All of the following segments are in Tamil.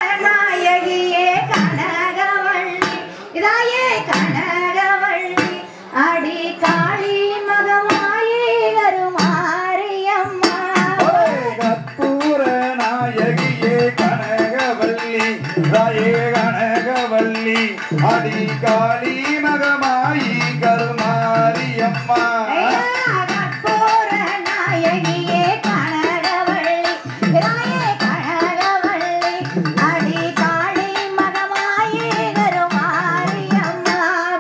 நாயகியே கனகவள்ளி இதாயே கனகவள்ளி அடி காளி மகமாயே கருமாரியம்மா கற்பூர நாயகியே கனகவள்ளி இதாயே கனகவள்ளி அடி காளி மகமாயி கருமாரியம்மா கற்பூர நாயகியே கனகவள்ளி இதாயே கனகவள்ளி அடி காளி மகமாயே கருமாரியம்மா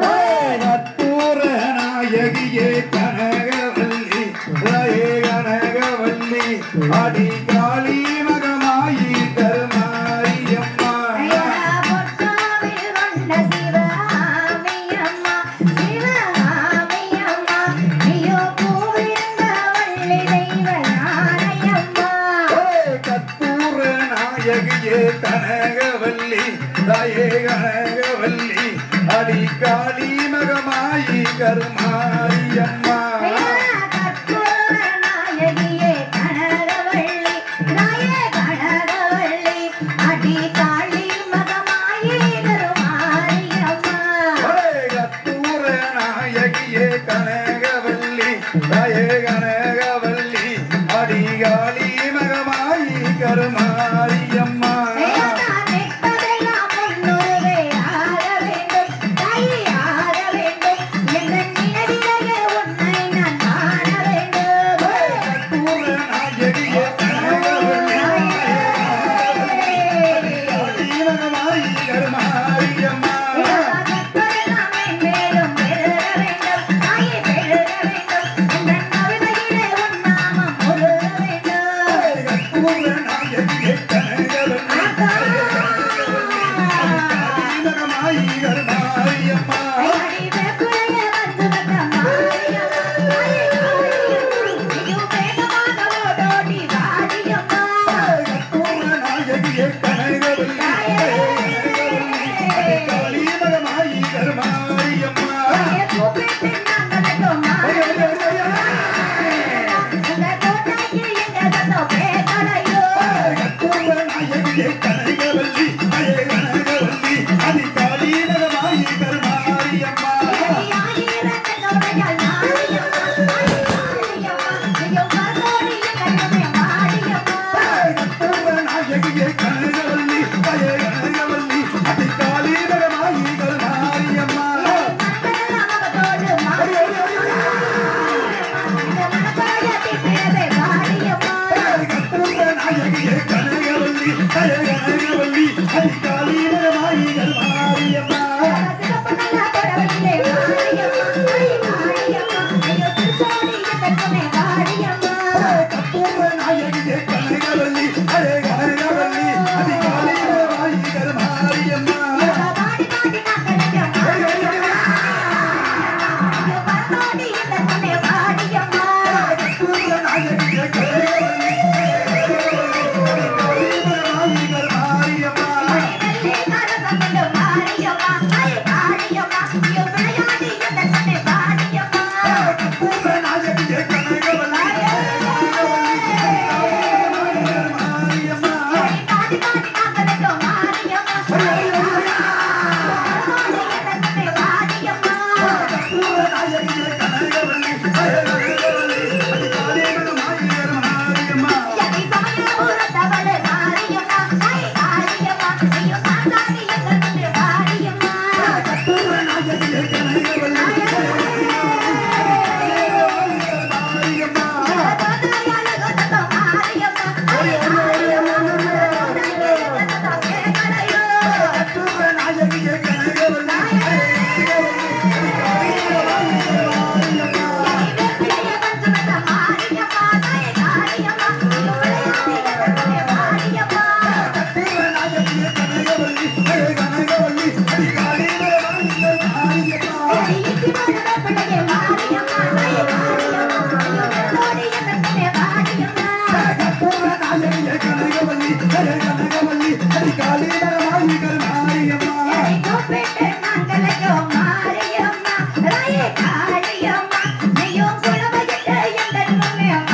கற்பூர நாயகியே கனகவல்லி இதாயே கனகவல்லி அடி காளி மகமாயி கருமாரியம்மா பொற்காவில் கொண்ட சிவகாமியம்மா சிவகாமியம்மா நீயோ பூவிருந்த வள்ளி தெய்வ யானையம்மா கற்பூர நாயகியே கனகவல்லி தாயே கனகவல்லி அடி காளி மகமாயி கருமாரியம்மா கற்பூர நாயகியே கனகவள்ளி தாயே கனகவள்ளி அடி காளி மகமாயே கருமாரியம்மா கற்பூர நாயகியே கனகவல்லி தாயே கனகவல்லி அடி காளி மகமாயி கருமாரியம்மா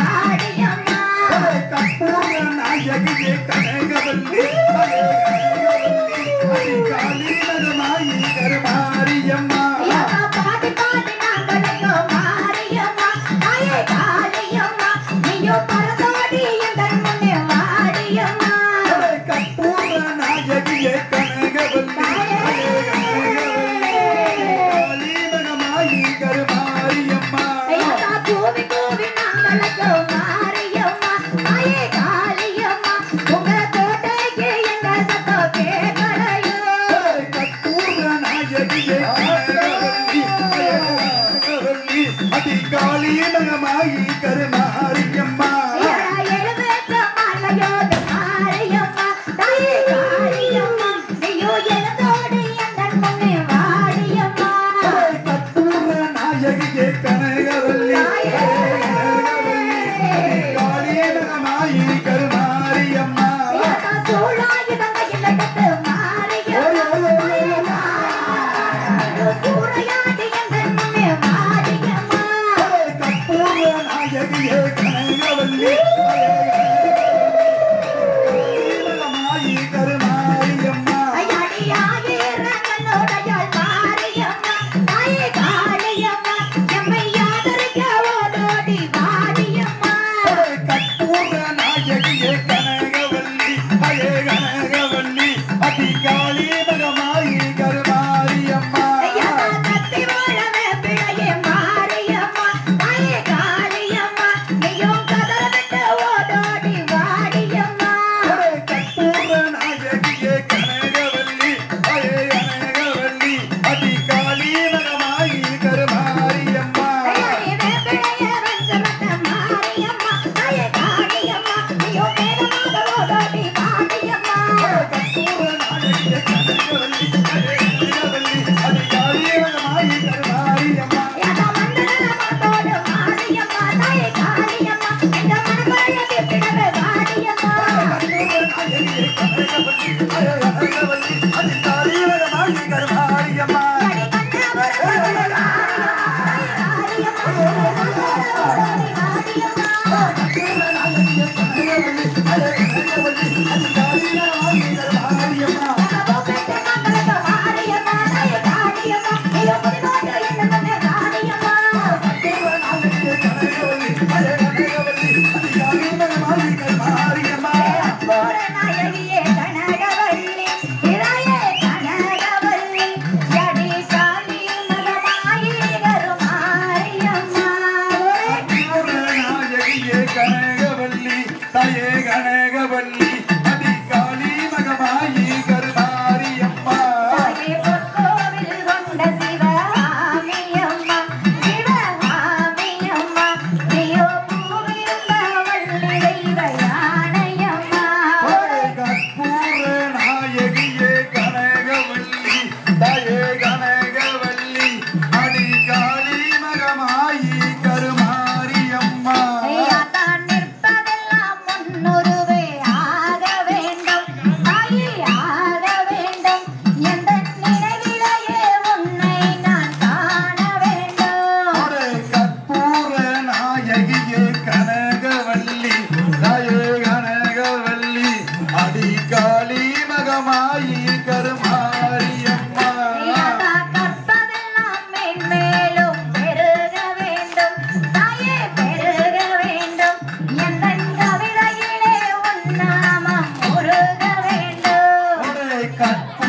கனகவல்லி உரையாடி எந்தன் முன்னே வாடியம்மா கற்பூர நாயகியே கனகவல்லி மகமாயி கருமாரியம்மா அடியாயிரங்களுடையாள் மாரியம்மா தாயே காளியம்மா எம்மை ஆதரிக்க ஓடோடி வாடியம்மா கற்பூர நாயகியே கனகவல்லி அயே கனகவல்லி அதிகாளி மகமாயி கருமாரியம்மா கத்தி வாழவே பிழையே மாரியம்மா தாயே காளியம்மா நீயும் கதறவிட்டு ஓடோடி வாடியம்மா கற்பூர நாயகியே கனகவல்லி அயே கனகவல்லி அதிகாளி மகமாயி கருமாரியம்மா பிழையே வெஞ்சமட்ட மாரியம்மா தாயே காளியம்மா நீயும் வேகமாக ஓடோடி வாடியம்மா கற்பூர நாயகியே கனகவல்லி அயே கனகவல்லி அதிகாளி மகமாயி கருமாரியம்மா மண்டலமத்தோடு மாரியம்மா தாயே காளியம்மா இந்த மனமழையை பிடவே வாடியம்மா கனகவல்லி தாயே கனகவல்லி அதிகாளி மகமாயி கருமாரியம்மா கற்பூர நாயகியே கனகவல்லி தாயே கனகவல்லி அதிகாளி மகமாயி கருமாரியம்மா கற்பூர நாயகியே கனகவல்லி தாயே கனகவல்லி அதிகாளி மகமாயி கருமாரியம்மா கற்பூர